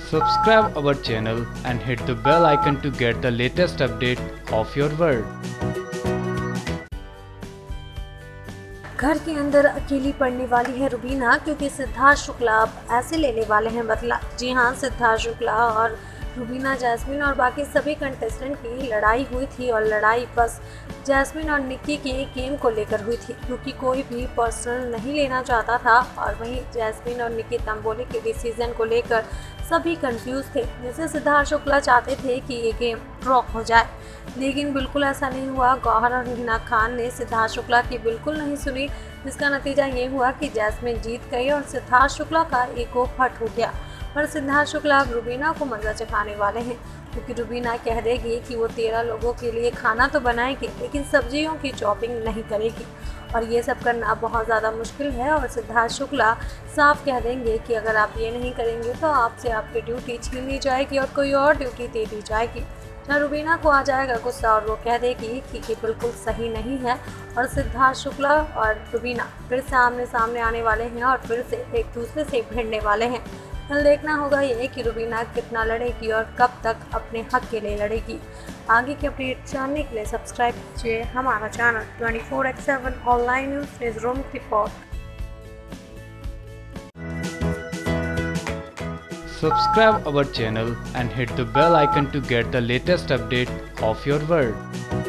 Subscribe our channel and hit the bell icon to get the latest update of your world. घर के अंदर अकेली पड़ने वाली है रुबीना, क्योंकि सिद्धार्थ शुक्ला अब ऐसे लेने वाले हैं बदला। जी हाँ, सिद्धार्थ शुक्ला और रुबीना, जैस्मिन और बाकी सभी कंटेस्टेंट की लड़ाई हुई थी और लड़ाई बस जैस्मिन और निक्की के गेम को लेकर हुई थी, क्योंकि कोई भी पर्सनल नहीं लेना चाहता था। और वहीं जैस्मिन और निक्की तंबोली के डिसीजन को लेकर सभी कंफ्यूज थे, जिसे सिद्धार्थ शुक्ला चाहते थे कि ये गेम ड्रॉ हो जाए, लेकिन बिल्कुल ऐसा नहीं हुआ। गौहर और हिना खान ने सिद्धार्थ शुक्ला की बिल्कुल नहीं सुनी, जिसका नतीजा ये हुआ कि जैस्मिन जीत गई और सिद्धार्थ शुक्ला का ईगो हर्ट हो गया। पर सिद्धार्थ शुक्ला अब रुबीना को मज़ा चखाने वाले हैं, क्योंकि रुबीना कह देगी कि वो 13 लोगों के लिए खाना तो बनाएगी, लेकिन सब्जियों की चॉपिंग नहीं करेगी, और ये सब करना बहुत ज़्यादा मुश्किल है। और सिद्धार्थ शुक्ला साफ कह देंगे कि अगर आप ये नहीं करेंगे तो आपसे आपकी ड्यूटी छीन ली जाएगी और कोई और ड्यूटी दे दी जाएगी। जहाँ रुबीना को आ जाएगा गुस्सा और वो कह देगी कि ये बिल्कुल सही नहीं है, और सिद्धार्थ शुक्ला और रुबीना फिर से आमने सामने आने वाले हैं और फिर से एक दूसरे से भिड़ने वाले हैं। कल देखना होगा ये कि रुबीना कितना लड़ेगी और कब तक अपने हक के लिए लड़ेगी। आगे की अपडेट जानने के लिए सब्सक्राइब कीजिए हमारा channel 24/7 online news newsroom report. Subscribe our channel and hit the bell icon to get the latest update of your world.